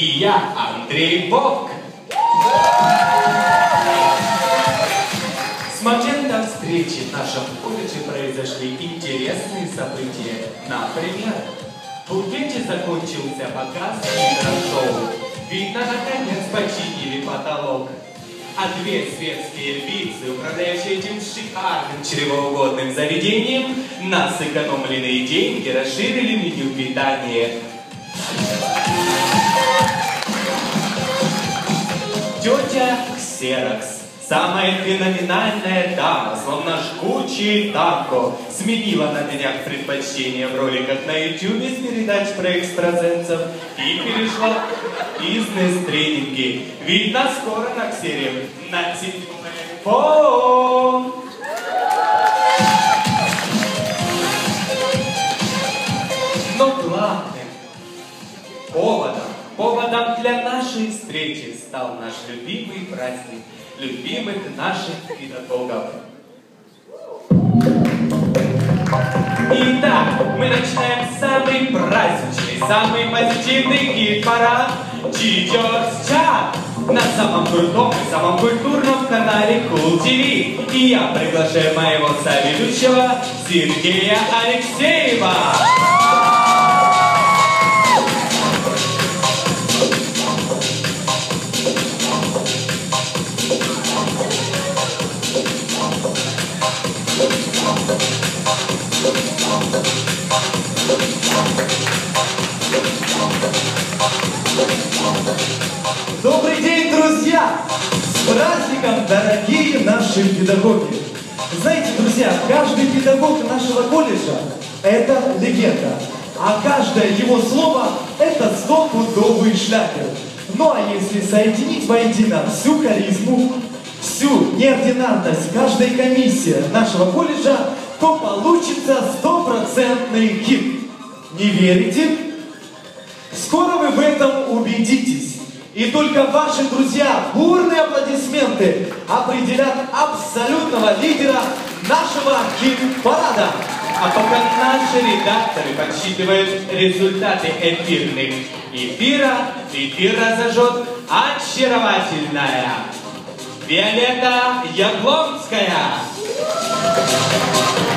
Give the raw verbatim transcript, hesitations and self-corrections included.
и я, Андрей Вовк. С момента встречи в нашем колледже произошли интересные события. Например, в буфете закончился показ гидрошоу. Видно, наконец починили потолок. А две светские львицы, управляющие этим шикарным чревоугодным заведением, на сэкономленные деньги расширили меню питания. Тетя Ксерокс, самая феноменальная дама, словно жгучий танко, сменила на днях предпочтения в роликах на ютубе с передач про экстрасенсов и перешла в бизнес-тренинги. Видно, скоро на Ксере на телефон. Но главным поводом, поводом для нашей встречи стал наш любимый праздник, любимых наших педагогов. Итак, мы начинаем самый праздничный, самый позитивный хит-парад Teachers Chat на самом крутом и самом культурном канале Cool ти ви. И я приглашаю моего соведущего Сергея Алексеева. Добрый день, друзья! С праздником, дорогие наши педагоги! Знаете, друзья, каждый педагог нашего колледжа – это легенда, а каждое его слово – это стопудовый шлягер. Ну а если соединить воедино всю харизму, всю неординарность каждой комиссии нашего колледжа, то получится стопроцентный хит. Не верите? Скоро вы в этом убедитесь. И только ваши друзья, бурные аплодисменты определят абсолютного лидера нашего хит-парада. А пока наши редакторы подсчитывают результаты эфирных эфира, эфир разожжет очаровательная Виолетта Яблонская.